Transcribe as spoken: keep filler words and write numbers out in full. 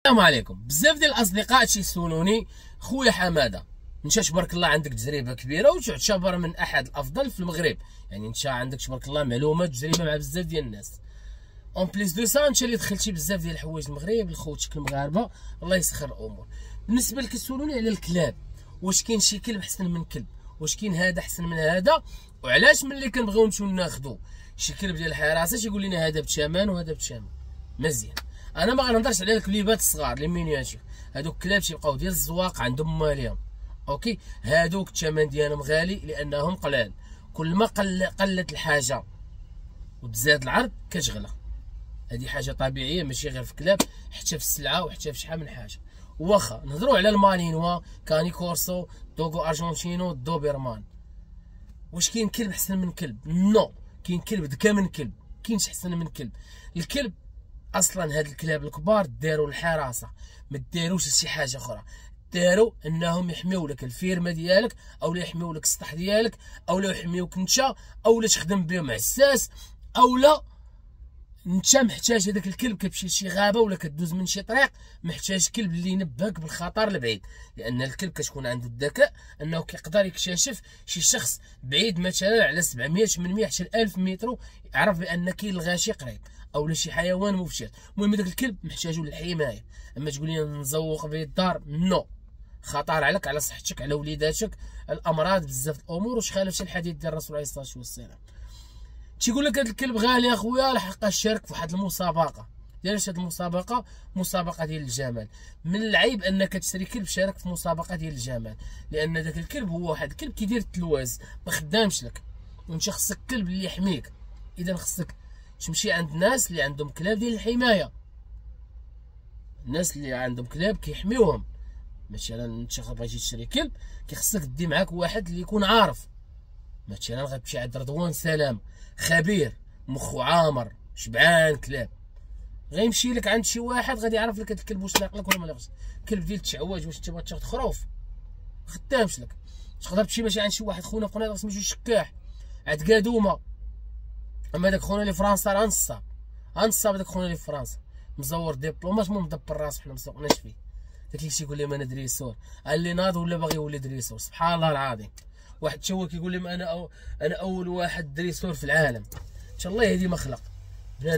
السلام عليكم. بزاف ديال الاصدقاء تيسولوني خويا حماده، انت تبارك الله عندك تجربه كبيره وتعتبر من احد الافضل في المغرب، يعني انت عندك تبارك الله معلومات وتجربه مع بزاف ديال الناس. اون بليس دو سا انت اللي دخلتي بزاف ديال الحوايج المغرب لخوتك المغاربه، الله يسخر الامور. بالنسبه لك كيسولوني على الكلاب، واش كاين شي كلب احسن من كلب، واش كاين هذا احسن من هذا، وعلاش ملي كنبغيو نمشيو ناخذوا شي كلب ديال الحراسه تيقول لنا هذا بثمن وهذا بثمن. مزيان، انا ما غنهضرش على الكليبات الصغار لي مينياتور، هادوك الكلاب تيبقاو ديال الزواق عندهم ماليهم، اوكي، هادوك الثمن ديالهم غالي لانهم قلال. كل ما قل قلت الحاجه وتزاد العرض كتغلى، هذه حاجه طبيعيه ماشي غير في الكلاب، حتى في السلعه وحتى في شحال من حاجه. واخا نهضروا على المالينوا، كاني كورسو، دوغو ارجنتينو، دوبرمان، واش كاين كلب احسن من كلب؟ نو، كاين كلب ذكى من كلب، كاينش احسن من كلب. الكلب اصلا هاد الكلاب الكبار داروا الحراسه، ما داروش شي حاجه اخرى، داروا انهم يحميو لك الفيرمه ديالك، او لا يحميو لك السطح ديالك، او لا يحميوك انت، او لا تخدم بهم عساس، او لا انت محتاج هذاك الكلب كتمشي لشي غابه ولا كدوز من شي طريق، محتاج كلب اللي ينبهك بالخطر البعيد، لان الكلب كتكون عنده الذكاء انه كيقدر يكتشف شي شخص بعيد مثلا على سبعمية ثمنمية حتى ألف متر، يعرف بان كاين الغاشي قريب او لا شي حيوان مفترس. المهم داك الكلب محتاجو للحمايه. اما تقول لي نزوق به الدار، نو، خطر عليك، على صحتك، على وليداتك، الامراض، بزاف الامور. وش خالف الحديث ديال الرسول عليه الصلاه والسلام، تيقول لك هذا الكلب غالي اخويا، لحق الشارك في واحد المسابقه. ديالاش هذه المسابقه؟ مسابقه ديال الجمال. من العيب انك تشري كلب شارك في مسابقه ديال الجمال، لان ذاك الكلب هو واحد الكلب كيدير التلواز، ما خدامش لك، وانت خصك كلب اللي يحميك. اذا خصك تمشي عند الناس اللي عندهم كلاب ديال الحمايه، الناس اللي عندهم كلاب كيحميوهم. مثلا انت بغيتي تشري كلب، كيخصك دي معاك واحد اللي يكون عارف. مثلا غتمشي عند رضوان سلام، خبير، مخو عامر، شبعان كلاب، غيمشي لك عند شي واحد غادي يعرف لك هذا الكلب واش لاق لك ولا ما لاقش. كلب ديال التعواج، واش انت بغيت تاخذ خروف خدامش لك. تقدر تمشي ماشي عند شي واحد خونا في قنيطره سميتو شكاح، عند قادومه. اما داك خونا اللي في فرنسا راه نصاب، غنصاب داك خونا اللي في فرنسا، مزور دبلومات، مو مدبر راسو، حنا ما سوقناش فيه. داك اللي تيقول لي ما انا دريسور، اللي ناض ولا باغي يولي دريسور، سبحان الله العظيم. واحد تا هو كيقول لي انا أو انا اول واحد دريسور في العالم، ان شاء الله يهدي ما خلق.